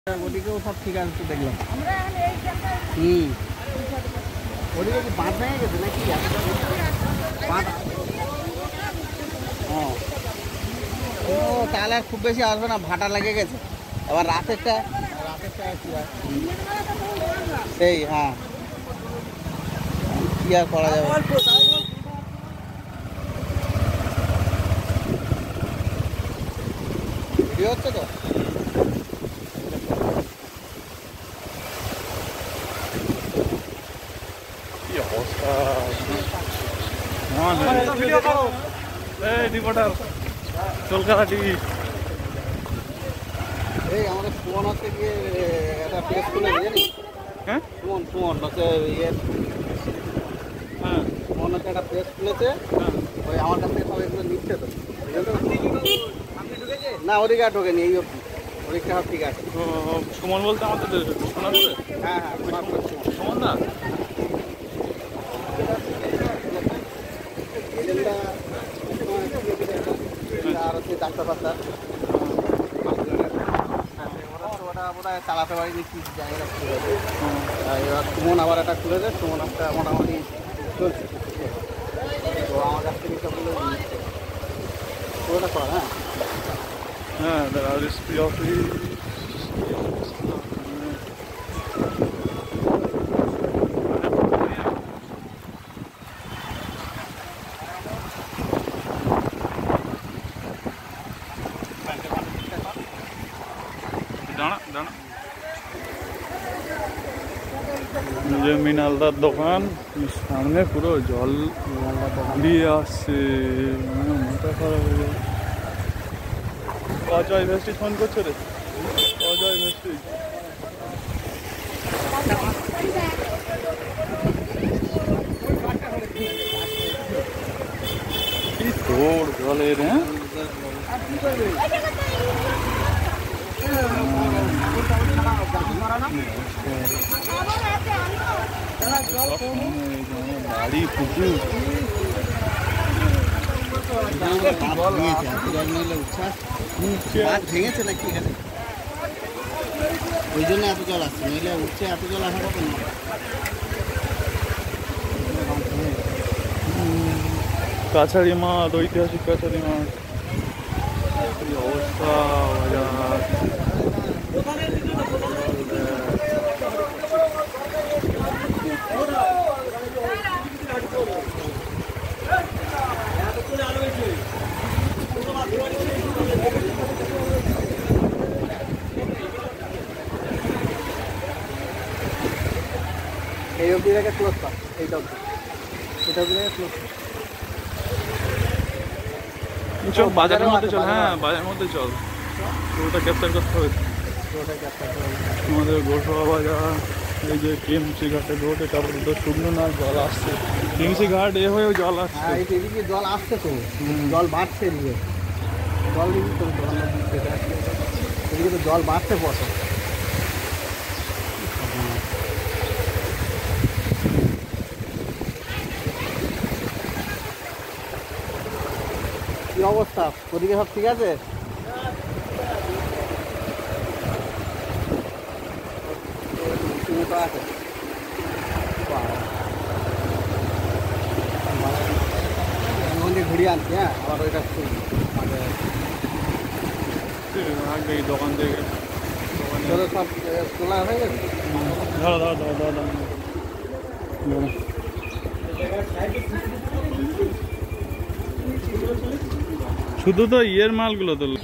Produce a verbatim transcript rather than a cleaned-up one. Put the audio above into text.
ওদিকেও সব ঠিক আছে তো দেখলাম। হুম ওদিকে কি বাঁধ ভেঙে গেছে নাকি? বাঁধ ও তাহলে আর খুব বেশি আসবে না, ভাটা লেগে গেছে। এবার রাতেরটা রাতেরটা কি আর সেই হ্যাঁ কি আর করা যাবে। ভিডিও হচ্ছে তো কি অবস্থা। কলকাতা টিভি এই আমাদের সুমন হচ্ছে গিয়ে একটা প্রেস খুলেছে জানি। হ্যাঁ সুমন সুমন হচ্ছে ইয়ে হ্যাঁ সুমন হচ্ছে একটা প্রেস খুলেছে। ওই আমার কাছ থেকে সব এগুলো নিচ্ছে তো না ওদিকে আর ঢোকেনি এই অবধি ওদিকটা সব ঠিক আছে। সুমন বলতে আমাদের সোনারপুরে? হ্যাঁ হ্যাঁ সোনারপুরে সুমন না আর হচ্ছে ডাক্তার ফাক্তার ওটা বোধহয় চালাতে পারিনি কি জায়গাটা খুলেছে। এবার সুমন আবার একটা খুলেছে, সুমন একটা মোটামুটি চলছে তো আমার কাছ থেকে সবগুলো নিচ্ছে পুরোটা কর। হ্যাঁ হ্যাঁ রেজিস্ট্রি অফিস দাঁড়া দাঁড়া যে মিনালদার দোকান সামনে পুরো জল দিয়ে আসছে, মানে মাথা খারাপ হয়ে যায়। অজয় ভেস্টিজ ফোন করছে রে, অজয় ভেস্টিজ কি তোর জলের। হ্যাঁ বাড়ি পুকুর ভেঙেছে নাকি এখানে ওই জন্য এত জল আসছে, নইলে উঠছে এত জল আসার কথা না। কাছারি মাঠ, ঐতিহাসিক কাছারি মাঠ, কি অবস্থা বাজার। এই অবধি রেখে ক্লোজ কর, এইটা অবধি এটা অবধি রেখে ক্লোজ কর। চল বাজারের মধ্যে চল। হ্যাঁ বাজারের মধ্যে চল, পুরোটা ক্যাপচার করতে হবে। পুরোটা ক্যাপচার করে আমাদের গোসবা বাজার, এই যে টিএমসি ঘাটে ঘটে, তারপরে তো শুকনো না জল আসছে, টিএমসি ঘাট এ হয়েও জল আসছে। হ্যাঁ এদিকে জল আসছে তো, জল বাড়ছে এদিকে, জল দিবি তো এদিকে তো জল বাড়ছে পথে। কি অবস্থা ওদিকে সব ঠিক আছে? ঘুরিয়ে আনছি। হ্যাঁ আবার ওইটা এই দোকান থেকে সব তোলা হয়ে গেছে। ধরো ধরো ধরো ধরো ধরো শুধু তো ইয়ের মালগুলো তো